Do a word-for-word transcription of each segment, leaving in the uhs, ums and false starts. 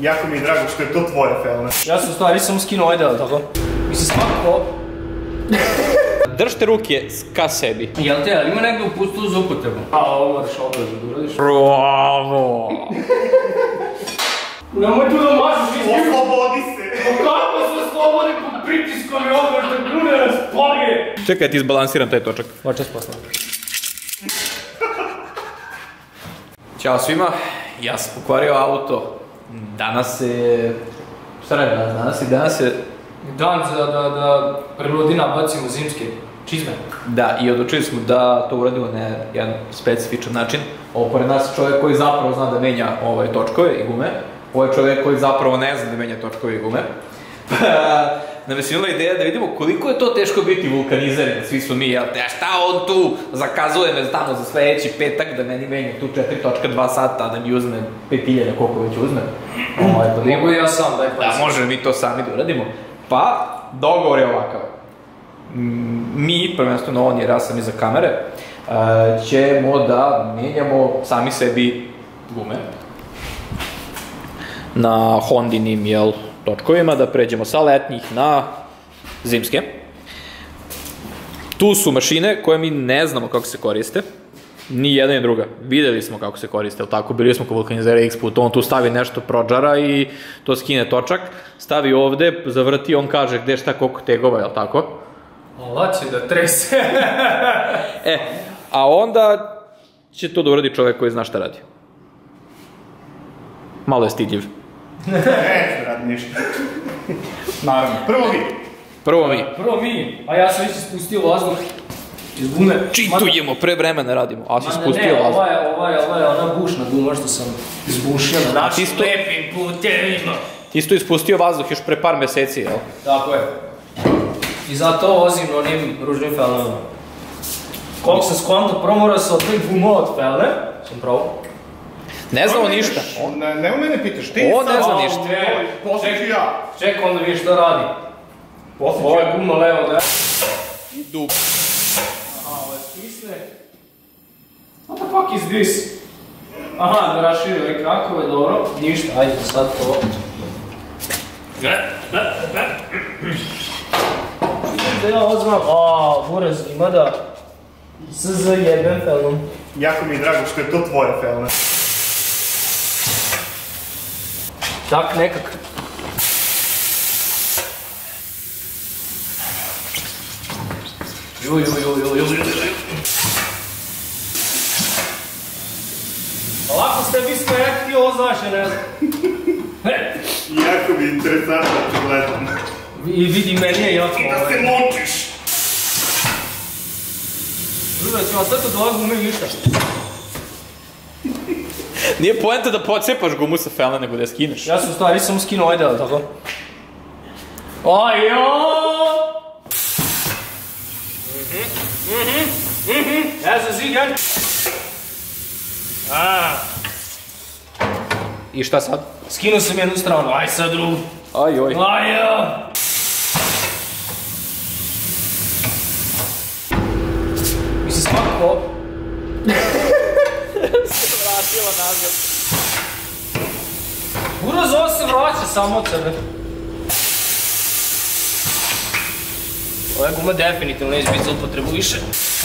Jako mi je drago što je to tvoja felna. Ja sam u stvari samo skinuo ovaj deo, tako? Mislim, svako... Držite ruke ka sebi. Jel te, ali ima negde u pustu za upotrebu? A, ovo moraš obrazu da uradiš. Bravo! Nemoj tu da mažeš iz njih! Oslobodi se! Kako se slobodi pod pritiskom i obraš da grune raspage? Čekaj, ti izbalansiram taj točak. Očas posla. Ćao svima, ja sam pokvario auto. Danas je... Šta radi danas? Danas je... Danas je... Dan za da, da preludi nabacimo zimske čizme. Da, i odlučili smo da to uradimo na jedan specifičan način. Ovo pored nas je čovjek koji zapravo zna da menja ovaj točkove i gume. Ovo je čovjek koji zapravo ne zna da menja točkove i gume. Nam je svinula ideja da vidimo koliko je to teško biti vulkanizer, svi smo mi, jel te, a šta on tu zakazuje me tamo za sledeći petak da meni menja tu četiri točka dva sata, da mi uzme pet hiljada koliko već uzme. Mogu i ja sam, daj pa. Da, možemo mi to sami da uradimo. Pa, dogovor je ovakav. Mi, prvenstveno on jer ja sam iza kamere, ćemo da menjamo sami sebi gume na Hondinim, jel, točkovima, da pređemo sa letnjih na zimske. Tu su mašine koje mi ne znamo kako se koriste, ni jedna ni druga. Videli smo kako se koriste, ali tako, bili smo kod vulkanizera X puta, on tu stavi nešto prođara i to skine točak, stavi ovde, zavrti, on kaže gde šta koliko tegova, jel tako? Ala će da trese. E, a onda će to da uradi čovek koji zna šta radi. Malo je stidljiv. Neću radi ništa. Naravno. Prvo vi. Prvo mi. Prvo mi, a ja sam već ispustio vazduh iz gume. Čitujemo, pre vremena radimo, a si spustio vazduh. vazduh. Ne, ova je, ova je ona bušna guma što sam izbušio na našim lepim putevima. Ti si tu ispustio vazduh još pre par meseci, jel? Tako je. I zato vozim na onim ružnim felnama. Koliko sam skonto, prvo mora se odvojim guma od felne, sam pravo. Ne znamo ništa. Ne u mene pitaš, ti On ne zna ništa. Poslije ću ja. Čekaj, onda vidiš šta radi. Ovo je guma levo, da? Dug. Aha, ovo je stisne. What the fuck is this? Aha, da raširi ove krakove, dobro. Ništa, ajde sad to. Da ja ozvam, aaa, buraz ima da S Z jebem felnom. Jako mi je drago što je to tvoja felna. Tak nekak. Ju, ju, ju, ju, ju, ju, ju. Ovako ste vi smekli, ovo znaš, ja ne znam. Jako mi je interesantno da ću gledam. I vidi, meni je jako I da ovaj. se močiš. Druga, ćemo ostati od ovog gume i ništa. Nije poenta da pocepaš gumu sa felna, nego da je skineš. Ja sam u stvari samo skinuo ovaj deo, tako? Ajo! Ja sam zigan. I šta sad? Skinuo sam jednu stranu, aj sad drugu. Aj, oj. Ajo! Mislim, svako... Se vratila nazad. Uraz, ovo se vraća samo od sebe. Ova guma definitivno neće biti za upotrebu više.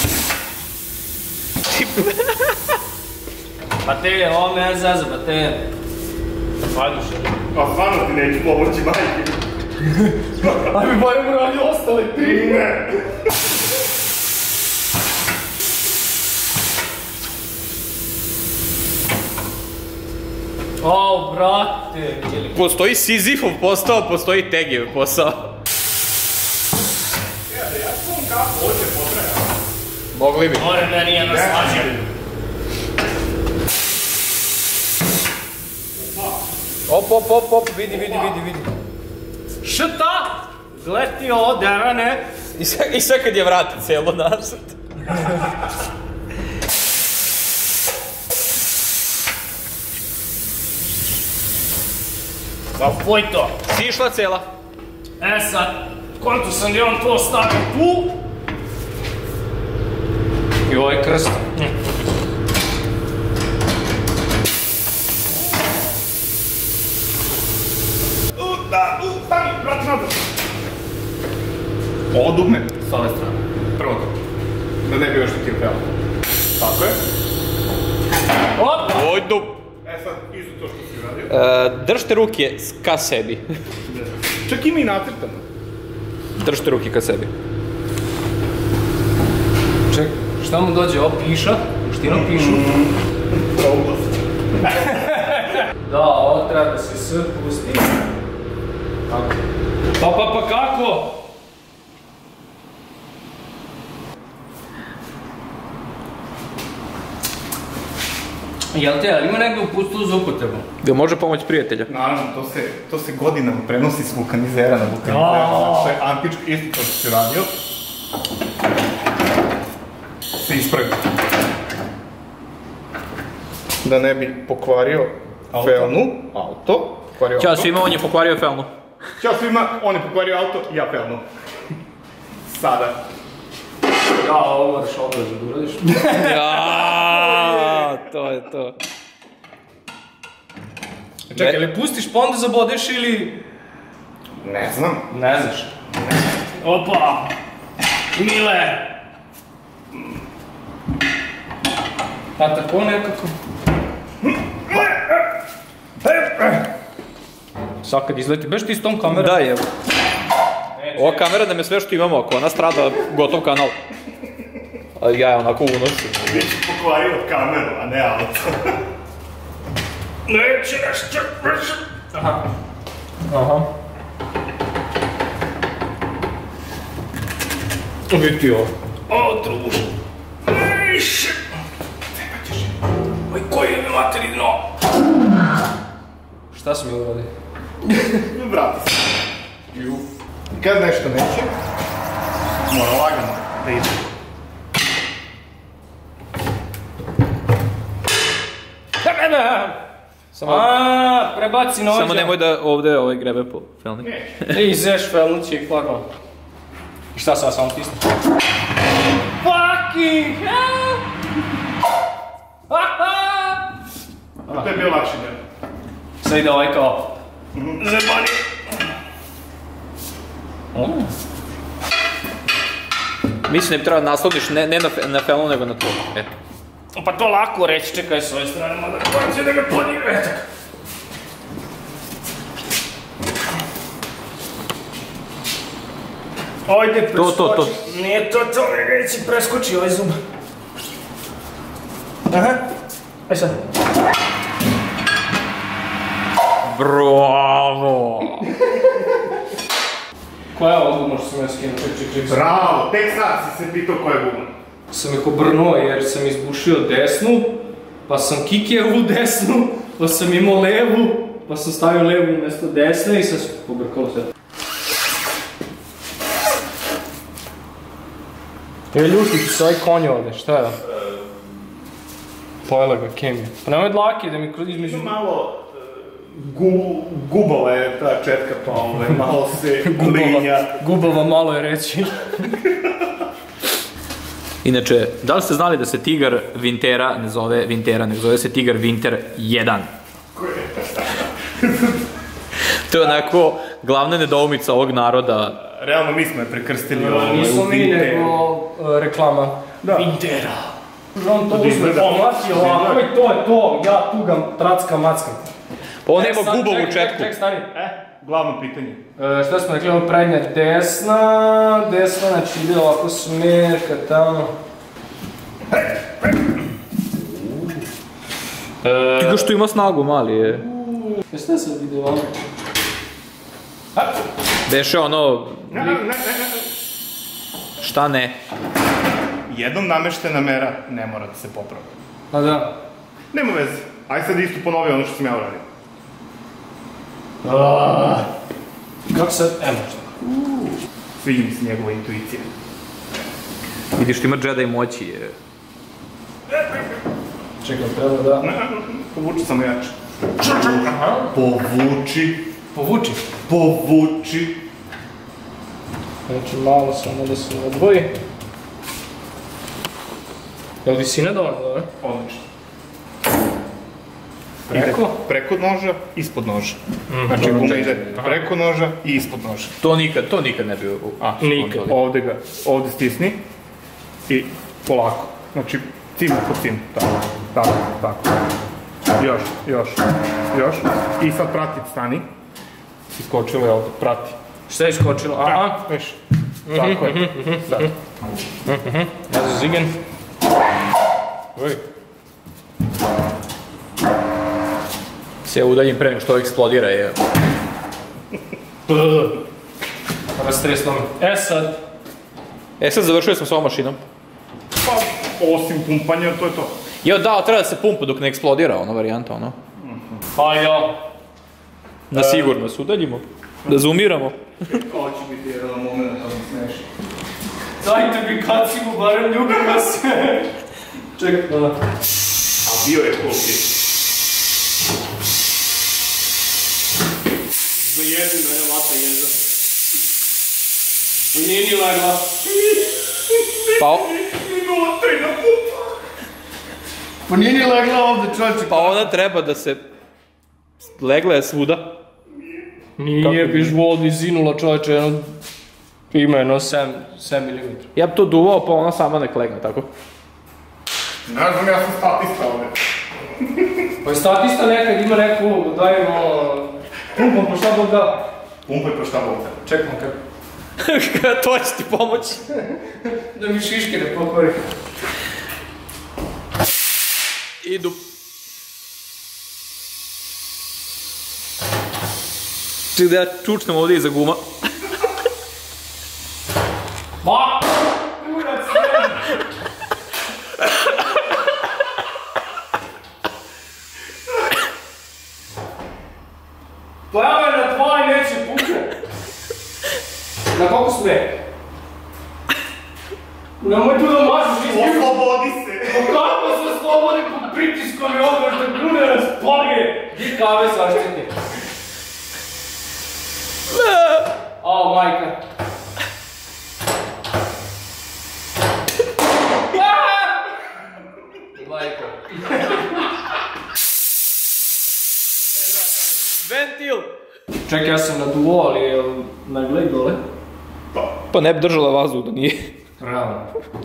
Pa te, ovo me zeza, pa te... Paduš, je. A stvarno ti neću pomoći, majke. Aj mi barem radi ostale tri. Ne. O, brate. Postoji Sizifov posao, postoji Tegijev posao. Ja sam kako hoće potraja. Mogli bi. More meni je naslađen. Op, op, op, op, vidi, vidi, vidi, vidi. Šta? Gleti ovo, derane. I sve kad je vrati celo nazad. Pa poj to. Si išla cela? E sad, konto sam da on to stavio tu. I ovaj krst. Ovo dugme s ove strane. Prvo to. Da ne bi još ti peo. Tako je. Opa! Oj, dub. E sad, isto to što si uradio. Držite ruke ka sebi. Čak ima i nacrtano. Držite ruke ka sebi. Ček, šta mu dođe? Ovo piša? Štino pišu? Oblast. Da, ovo treba da se sve pusti. Kako? Pa pa pa kako? Jel te, ali ima negdje upustu uz upotrebu? Da može pomoći prijatelja. Naravno, to se, to se godinama prenosi s vulkanizera na vulkanizera. To je antičko, isto to što si radio. Se ispravi. Da ne bi pokvario felnu, auto. Pokvario Ćao auto. svima, on je pokvario felnu. Ćao svima, on je pokvario auto, ja felnu. Sada. Ja, ovo moraš obrađe da uradiš. Jaaaa, to je to. Čekaj, ili pustiš pa onda zabodeš ili... Ne znam. Ne znaš. Opa! Mile! A tako nekako... Sad kad izleti, beš ti s tom kamerom? Da, evo. Ova kamera nam je sve što imamo, ako ona strada, gotov kanal. A ja je onako unosim. Već pokvario kameru, a ne auto. Neće nešto, neće... Aha. Aha. Vidi ovo. O, druž. Ejš! Treba ćeš. Oj, koji je mi materi dno? Šta si mi uradio? Vrati se. Ju. Kad nešto neće, mora lagano da ide. Samo... Aaaa, prebaci nođa. Samo nemoj da ovde ovaj grebe po felni. Ej, zeš felnući i lagano. I šta sad, samo stisne? Fucking hell! To je bio lakši dan. Sad ide ovaj kao... Zebani! Mislim da bi treba da nasloniš ne, ne na, fe- na felnu, nego na to. E. Pa to lako reći, čekaj s ove strane, mada koja će da ga podigne, eto. Ajde, preskoči. To, to, to. Nije to to, ne reći, preskoči ovaj zub. Aha, aj sad. Bravo! Koja je ovo guma što sam ja skinuo? Ček, ček, ček. Bravo, tek sad si se pitao ko je guma. Sam ih obrnuo jer sam izbušio desnu, pa sam Kikijevu desnu, pa sam imao levu, pa sam stavio levu umjesto desne i sad sam pobrkao sve. Je ljuti ti se ovaj konj ovdje, šta je? Pojela ga kemija. Pa nemoj dlake da mi kroz između... Malo gu, gubala je ta četka, pa ove, malo se linja. Gubava malo je reći. Inače, da li ste znali da se tigar Vintera ne zove Vintera, nego zove se tigar Vinter jedan? To je onako glavna nedoumica ovog naroda. Realno mi smo je prekrstili ovaj, Nismo u mi, Vinteru. nego uh, reklama. Da. Vintera. On to Da uzme, izgleda. pomlati ovako i to je to, ja tugam, trackam, mackam. Pa on E, nema sad, gubovu ček, četku. Ček, ček, stani. E, glavno pitanje. E, šta smo rekli, ovo prednja desna, desna, znači ide ovako smerka tamo. E, Tigar što ima snagu, mali je. e, šta sad ide ovako? Beše ono, Ne, ne, ne, ne. šta ne? Jednom nameštena mera ne mora da se popravi. Pa da. Nema veze. Aj sad isto ponovi ono što sam ja uradio. Aaaa. Kako sad, evo što. Sviđa mi se njegova intuicija. Vidiš, ti ima Jedi moći. Je. Čekaj, treba da... Povuči samo jače. Aha. Povuči. Povuči. Povuči. Znači malo samo da se odvoji. Je li visina dovoljno, dobro? Odlično. Preko? Preko noža, ispod noža. Znači guma ide preko noža i ispod noža. To nikad, to nikad ne bi... A, nikad. Ovde ga, ovde stisni i polako. Znači, cimu po cimu. Tako, tako, tako. Još, još, još. I sad prati, stani. Iskočilo je ovde, prati. Šta je iskočilo? Aha. Viš, tako je. Sad. Ja za zigen. Oj. Se udaljim pre nego što eksplodira je... Rastresno mi. E sad. E sad završili smo s ovom mašinom. Pa, osim pumpanja, to je to. Jo, da, treba da se pumpa dok ne eksplodira, ono varijanta, ono. Pa ja. Da sigurno se udaljimo. Da zoomiramo. Ovo će biti jedan moment, to mi smeši. Dajte mi kacigu, barem ljubim vas. Čekaj, da. A bio je koliki. Zajedi mene vata jeza. I nije ni legla. Pa, nula tri na pumpa. Pa nije ni legla ovde, čovječe. pa ona treba da se... Legla je svuda. Nije biš vodi zinula, čovječe, jedno... Ima jedno sedam milimetra. Ja bi to duvao, pa ona sama nek legne, tako? Ne znam, ja sam statista ovde. Pa i statista nekad ima neku ulogu, daj malo... Pumpam pa šta Bog da. Pumpaj pa šta Bog da. Čekam kako. To će ti pomoći. Da mi šiške ne pokvari. Idu. Ček da ja čučnem ovdje iza guma. Ma! Kurac, ne! Pa ja me na dva i neće pukne. Na koliko sme? Nemoj tu da mažeš izgledati. Oslobodi se. Pa kako se slobodi pod pritiskom i odmah da grune raspalje? Di kave zaštiti. Ao, majka. Majko. Ventil! Čekaj, ja sam naduvao, ali je na gled dole? Pa ne bi držala vazduh da nije. Realno.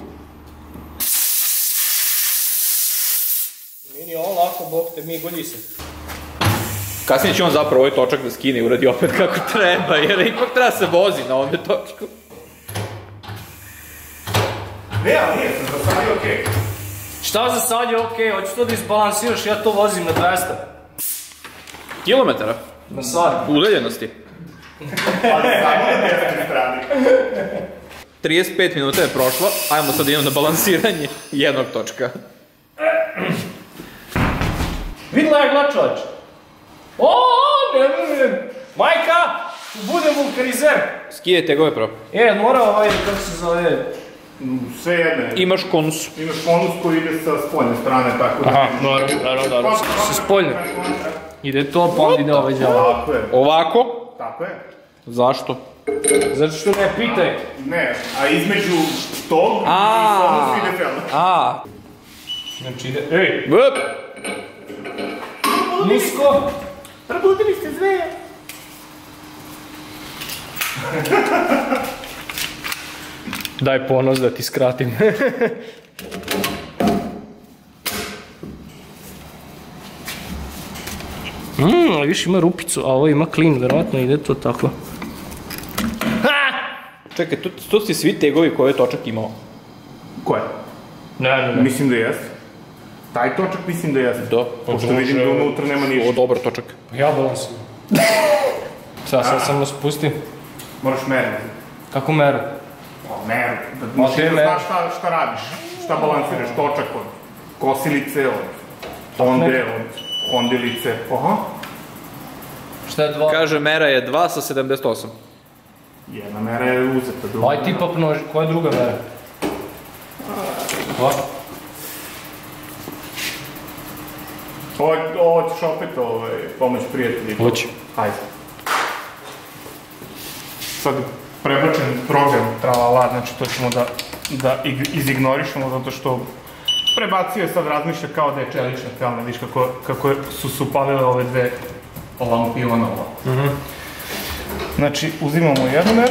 Meni ovo lako, bog te mi golji se. Kasnije će on zapravo ovaj točak da skine i uradi opet kako treba, jer ipak treba se vozi na ovome točku. Ne, ali nije, sam za sad je okej. Šta za sad je okej, hoćeš to da izbalansiraš, ja to vozim na dvesta. Kilometara? Na sat. Udaljenosti. Ali samo na desnoj strani. trideset pet minuta je prošlo, ajmo sad idemo na balansiranje jednog točka. Vidla je gla čovječ. O, ne verujem. Majka, bude vulkanizer. Skijete go je pravo. E, mora ovaj, kako se zove... Sve jedne. Imaš konus. Imaš konus koji ide sa spoljne strane, tako da... Aha, naravno, naravno, naravno. Se spoljne. Ide to, pa onda ide ovaj djavo. Tako je. Ovako? Tako je. Zašto? Zato što ne pitaj. Ne, a između tog i Aaaa. konus ide fel. A. Znači ide, ej, Vup. nisko. Probudili ste zveje. Daj ponos da ti skratim. Mmm, viš ima rupicu, a ovo ima klin, verovatno ide to tako. Čekaj, tu, tu su ti svi tegovi koje je točak imao. Koje? Ne, ne, ne. Mislim da jeste. Taj točak mislim da jeste. Da. Pošto vidim da unutra nema O, ništa. dobar točak. Ja balansujem. Sad, sad samo spustim. Moraš meriti. Kako meru? Pa meru. Da, Ma mislim te da meru. znaš šta, šta radiš. Šta balansiraš. Točak od kosilice, od honde, od hondilice. Aha. Šta je dva? Kaže, mera je dva sa sedamdeset osam. Jedna mera je uzeta, druga. Aj tipa množi, koja je druga mera? Dva? Ovo, ovo ćeš opet ovaj, pomoć prijatelji. Hoće. Hajde. Sad je prebačen program tralala, znači to ćemo da, da ig- izignorišemo zato što prebacio je, sad razmišlja kao da je čelična felna, viš kako su se upalile ove dve ovamo pivana ovo. Znači, uzimamo jednu meru.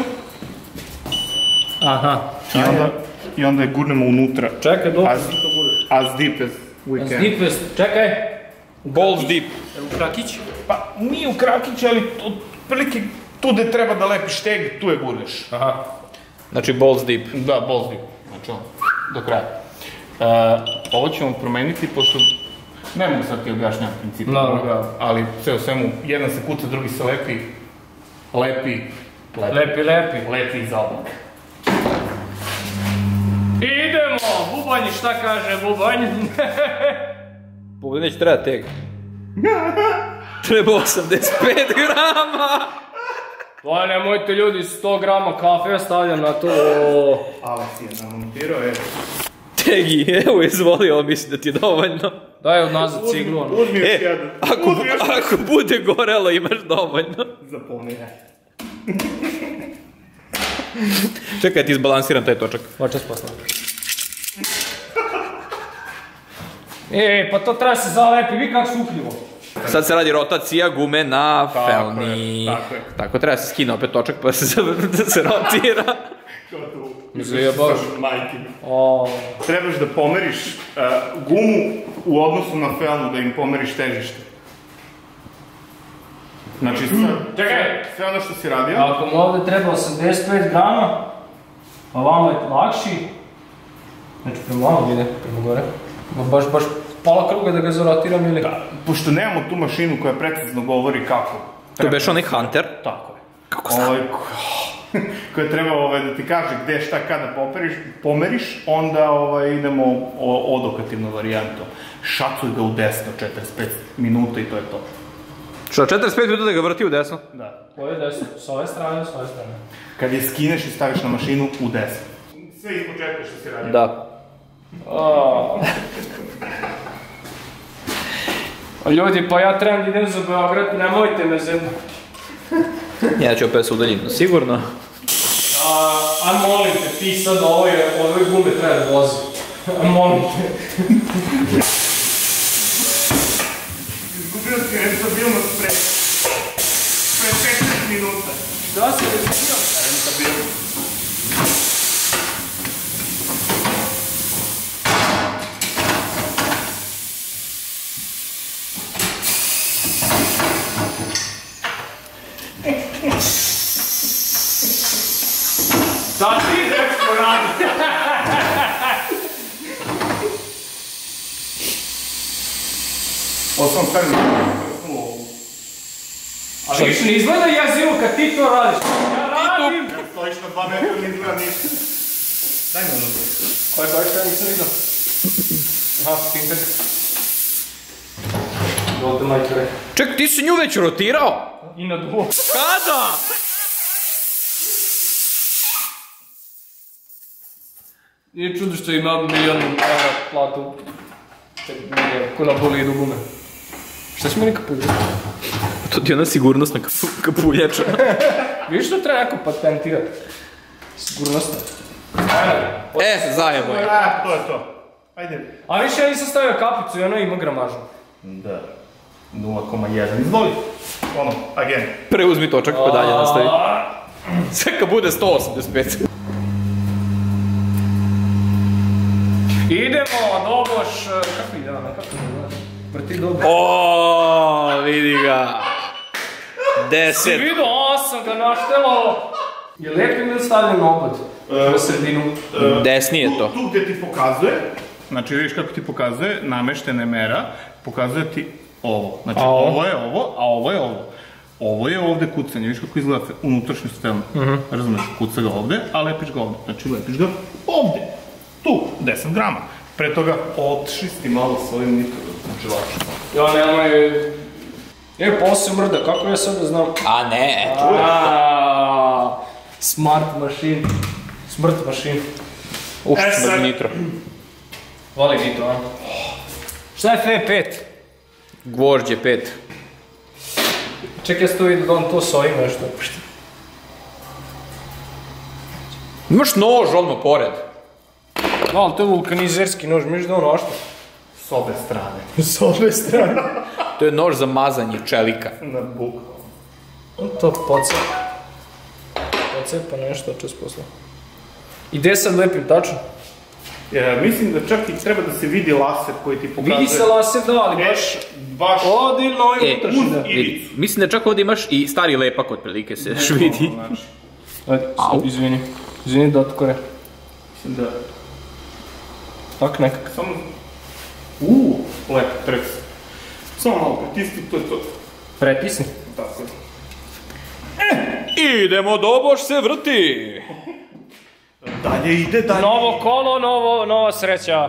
Aha. I onda je gurnemo unutra. Čekaj, dok ti to guraš. As deep as we can. As deep as, čekaj. Balls deep. U krakić? Pa, nije u krakić, ali otprilike tu gde treba da lepiš teg, tu je gurneš. Aha. Znači balls deep. Da, balls deep. Znači ono, do kraja. Ovo ćemo promeniti, pošto ne mogu sad ti objašnjam principu, ali sve u svemu, jedan se kuca, drugi se lepi, lepi, lepi, lepi, lepi iza oblaka. Idemo, bubanj, šta kaže bubanj? Bubanj neće treba teg. Treba osamdeset pet grama. Pa nemojte ljudi, sto grama kafe stavljam na to. Aleks je namontirao, evo. Tegi, evo izvoli, ovo mislim da ti je dovoljno. Daj od nazad ciglu. Uzmi još jedan. Ako bude gorelo imaš dovoljno. Zapominaj. Čekaj, ti izbalansiram taj točak. Očas posla. Ej, pa to treba se zalepi, vi kako sukljivo. Sad se radi rotacija gume na felni. Tako je. Tako treba se skine opet točak pa se rotira. Zajebaš. Trebaš da pomeriš gumu u odnosu na felnu, da im pomeriš težište. Znači, sve ono što si radio... Ako mu ovde treba osamdeset pet grama, a vama je lakši, znači prema vama ide, prema gore, baš, baš pola kruga da ga zarotiram ili... Da, pošto nemamo tu mašinu koja precizno govori kako... To je beš onaj Hunter? Tako je. Kako znam? Koja treba da ti kaže gde šta kada pomeriš, onda idemo odokativnu varijantu. Šacuj ga u desno četrdeset pet minuta i to je to. Što, četrdeset pet minuta da ga vrti u desno? Da. Ovo je desno, s ove strane, s ove strane. Kad je skineš i staviš na mašinu, u desno. Sve ispočetka što si radio. Da. Ljudi, pa ja trebam da idem za Beograd, nemojte me zemlju. Ja ću opet se udaljim, sigurno. A molim te, ti sad ove gume treba da vozi. A molim te. Izgubio si rentabilnost pre petnaest minuta. Da si rezistio? Rentabilnost. Da ti nešto radi! Ovo sam stavim na ovu. Ali više ne izgleda jezivo kad ti to radiš. Ja radim! Ja stojiš na dva metra, ne izgleda ništa. Daj me ono. Koje stojiš, ja nisam vidio. Aha, pintek. Dođe majkore. Ček, ti si nju već rotirao? I na dvo. Kada? Nije čudo što ima milion evra platu. Ko na bolidu gume. Šta si meni kapuljača? To ti je ona sigurnosna kapuljača. Vidiš što treba neko patentirati? Sigurnosna. E, zajebo je. A, to je to. Ajde. A više ja nisam stavio kapicu i ona ima gramažu. Da. nula zarez jedan. Izvoli. Ono, again. Preuzmi točak pa dalje nastavi. Sve kad bude sto osamdeset pet. Idemo, doboš, kako ide ona, kako ide, vrti dobro. Oooo, vidi ga. Deset. Si vidio, ovo sam ga naštelao. Je lepim ili stavljam obod? Na sredinu. Desni je to. Tu gde ti pokazuje, znači vidiš kako ti pokazuje, nameštena mera, pokazuje ti ovo. Znači ovo je ovo, a ovo je ovo. Ovo je ovde kucanje, vidiš kako izgleda unutrašnjost felna. Razumeš, kuca ga ovde, a lepiš ga ovde. Znači lepiš ga ovde. Tu, deset grama. Pre toga očisti malo svojim nitrodom, znači lakše. Ja nemoj... E, pa ovo se mrda, kako ja sad da znam? A ne, Aaaa... Smart machine. Smrt machine. Uf, smrdi nitro. Voli nitro, a? Šta je F pet? Gvožđe pet. Čekaj, ja se to vidio da on to soji nešto. Imaš nož odmah pored. No, ali to je vulkanizerski nož, misliš da ono ošto? S obe strane. S obe strane. To je nož za mazanje čelika. Na buku. To pocepa. Pocepa nešto, čas posla. I gde sad lepim tačno? Mislim da čak i treba da se vidi laser koji ti pokazuje. Vidi se laser, da, ali baš... Baš... Odilno ovim unutrašnji, da. Vidi, mislim da čak ovdje imaš i stari lepak otprilike se još vidi. Ajde, izvini. Izvini, dotkore. Da. Tak nekak. Samo... Uuu, lepo, trec. Samo malo pritisni, to je to. Pretisni. Tako je. Idemo, doboš se vrti! Dalje ide, dalje. Novo kolo, novo, nova sreća.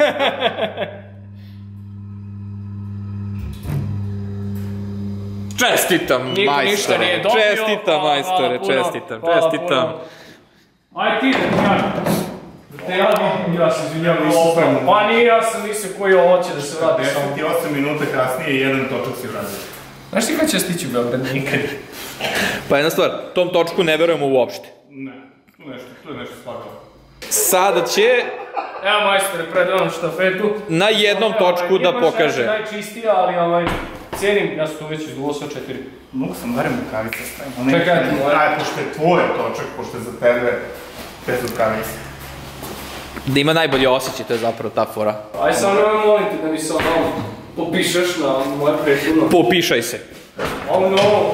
Čestitam, Niko ništa nije majstore, dobio. čestitam, Hvala majstore, puno, čestitam, hvala čestitam. puno. Aj ti, da ti kažem. Da te ja vidim, ja se izvinjam, nisam spremno. Pa nije, ja sam mislio koji ovo će da se vrati samo. deset i osam minuta kasnije i jedan točak si uradio. Znaš ti kada će stići u Beograd? Nikad. Pa jedna stvar, tom točku ne verujemo uopšte. Ne, nešto, to je nešto slagalo. Sada će Evo majstore, predam štafetu. na jednom točku da pokaže. Imaš nešto najčistija, ali ovaj, cijenim, ja sam tu već izduo sa četiri. Mogu sam barem rukavice stavim. Čekaj, ti moram. Aj, pošto je tvoj točak, pošto je za tebe bez rukavice. Da ima najbolje osjećaj, to je zapravo ta fora. Aj samo nemoj molim te da mi se ono popišeš na moje prethodno. Popišaj se. Oh no!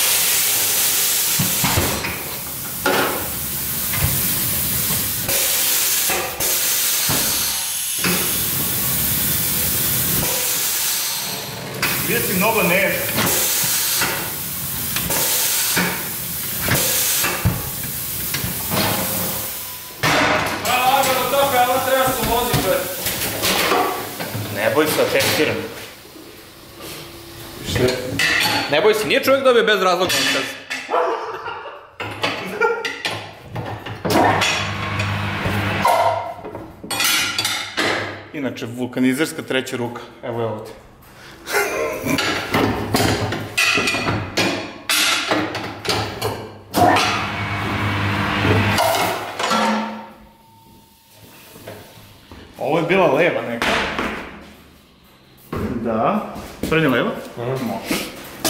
Gdje si mnogo nežan. A, lagano tako, ali treba se vozi pred. Ne boj se, testiram. Ne boj se, nije čovjek dobio bez razloga otkaz. Inače, vulkanizerska treća ruka. Evo je ovdje. Ovo je bila leva neka. Da. Srednja leva? Može.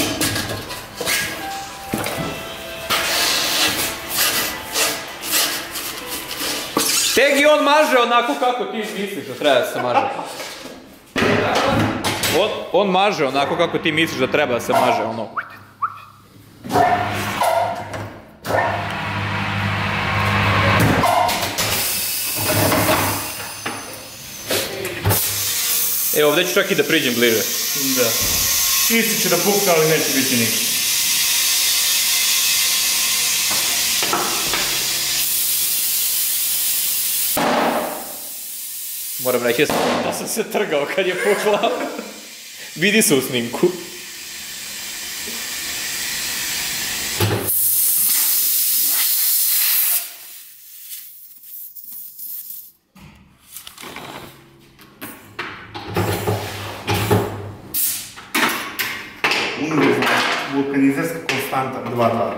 Tegi on maže onako kako ti misliš da treba da se maže. On, on maže onako kako ti misliš da treba da se maže, ono. E, ovdje ću čak i da priđem bliže. Da. Isti će da pukne, ali neće biti ništa. Moram reći da sam se trgao kad je pukla. Vidi se u snimku. Univerzalna vulkanizerska konstanta dva dva.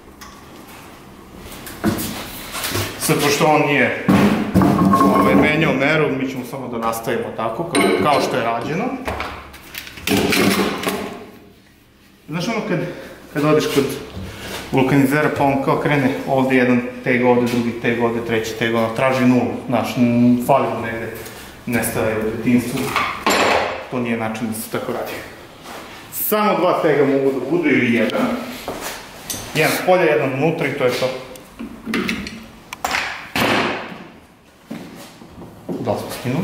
Sad, pošto on nije ovaj, menjao meru, mi ćemo samo da nastavimo tako, kao, kao što je rađeno. Znaš ono kad, kad odeš kod vulkanizera pa on kao krene ovdje jedan teg, ovdje drugi teg, ovdje treći teg, ono traži nulu, znaš, fali mu negde, nestaje u detinjstvu. To nije način da se tako radi. Samo dva tega mogu da budu ili jedan. Jedan s polja, jedan unutra i to je to. Da li smo skinuli?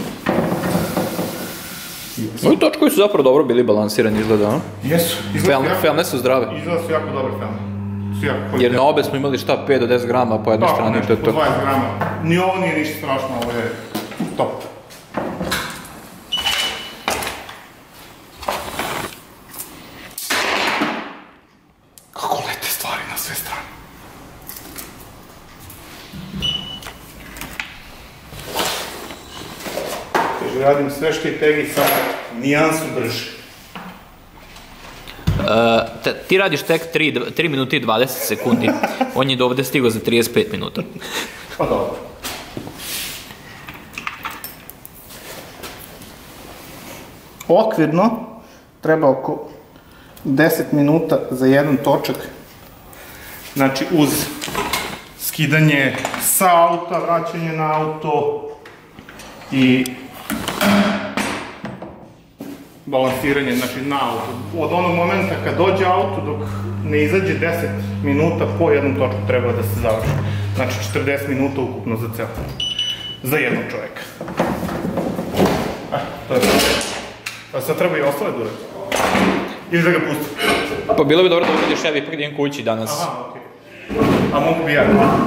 Ovi točkovi su zapravo dobro bili balansirani, izgleda, no? Jesu. Felne su zdrave. Izgleda su jako dobre felne. Su jako kvalitetne. Jer na obe smo imali šta, pet do deset grama po jednoj Tako, strani, to nešto, je po to. dvadeset grama. Ni ovo nije ništa strašno, ovo je top. Kako lete stvari na sve strane. Kaže, radim sve što i tegi sad, nijansu brže. Uh, te, ti radiš tek tri minuti i dvadeset sekundi, on je do ovde stigao za trideset pet minuta. Pa dobro. okvirno treba oko deset minuta za jedan točak. Znači uz skidanje sa auta, vraćanje na auto i balansiranje, znači na auto. Od onog momenta kad dođe auto dok ne izađe deset minuta po jednom točku treba da se završi. Znači četrdeset minuta ukupno za ceo. Za jednog čoveka. To je to. A sad treba i ostale da uradi. Ili da ga pusti. Pa bilo bi dobro da uradiš, ja bi ipak idem kući danas. Aha, okej. A mogu bi ja.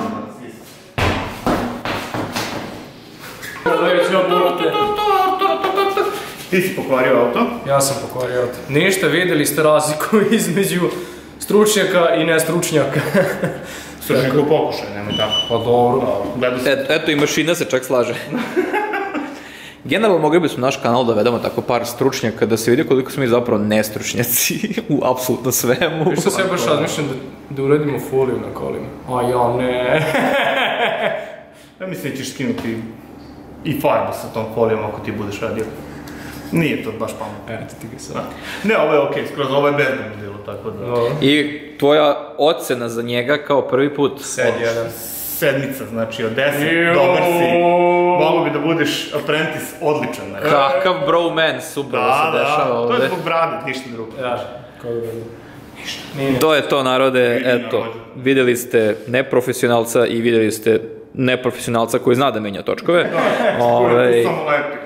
Ti si pokvario auto? Ja sam pokvario auto. Ništa, videli ste razliku između stručnjaka i nestručnjaka. Stručnjak u pokušaju, nemoj tako. Pa dobro. Eto i mašina se čak slaže. Generalno mogli bismo naš kanal da vedemo tako par stručnjaka da se vidi koliko smo mi zapravo nestručnjaci u apsolutno svemu. Viš što se ja baš razmišljam da uradimo foliju na kolima. A ja ne. Ja mislim da ćeš skinuti i farbu sa tom folijom ako ti budeš radio. Nije to baš pametno. Eto ti ga sad. Ne, ovo je okej, skroz ovo je bezbedno delo, tako da... I tvoja ocena za njega kao prvi put? Sedjedan. Sedmica, znači od deset, dobar si. Mogu bi da budeš apprentice, odličan. Kakav bro man, super da se dešava ovde. To je zbog brade, ništa drugo. Ja, kako da je. Ništa. To je to, narode, eto, videli ste neprofesionalca i videli ste neprofesionalca koji zna da menja točkove. Da, koji samo leti.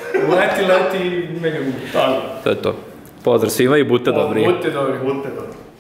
Leti, leti, menja gubi. To je to. Pozdrav svima i budite dobri. Budite dobri. Budite dobri.